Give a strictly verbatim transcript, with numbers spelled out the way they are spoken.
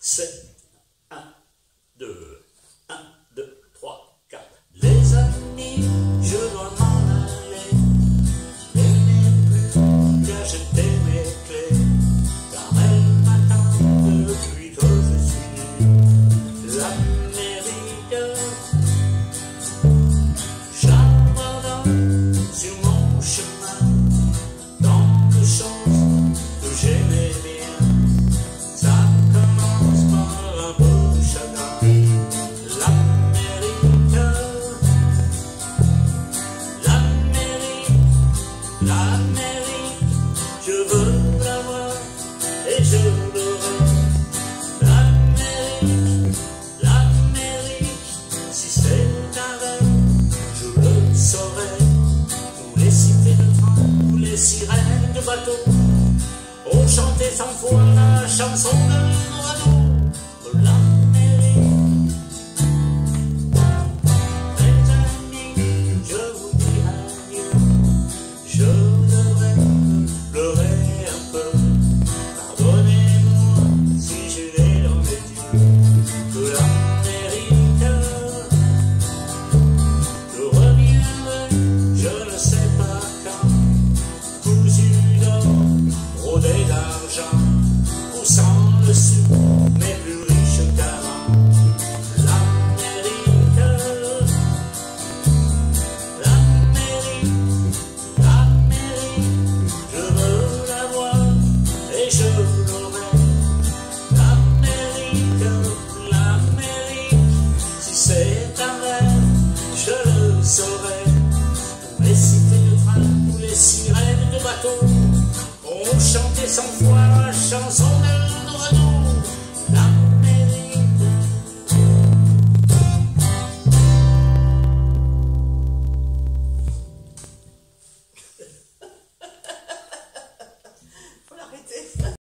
c'est un, deux, un, deux, trois, quatre. Les amis, je dois m'en aller. Il n'est plus qu'à jeter mes clés, car elles m'attendent depuis que je suis né. L'Amérique, j'abandonne sur mon chemin tant de choses que j'aimais bien. Ça commence par un beau chagrin. L'Amérique, l'Amérique, l'Amérique, je veux la voir et je l'aurai. L'Amérique, l'Amérique, si c'est un rêve, je le saurai. Tous les cités de train, tous les sirènes de bateaux ont chanté sans foi la chanson de l'oiseau de l'Amérique. Mes amis, je vous dis adieu. Je devrais pleurer un peu. Pardonnez-moi si j'ai les dans les yeux. De l'Amérique, je reviendrai, je ne sais pas quand. Cousu d'or, brodé d'argent, ou sans le sou, mais plus riche qu'avant. L'Amérique, l'Amérique, l'Amérique, je veux la voir et je l'aurai. L'Amérique, l'Amérique, si c'est un rêve, je le saurai. Tous les cités de train, tous les sirènes de bateaux ont chanté sans foi la chanson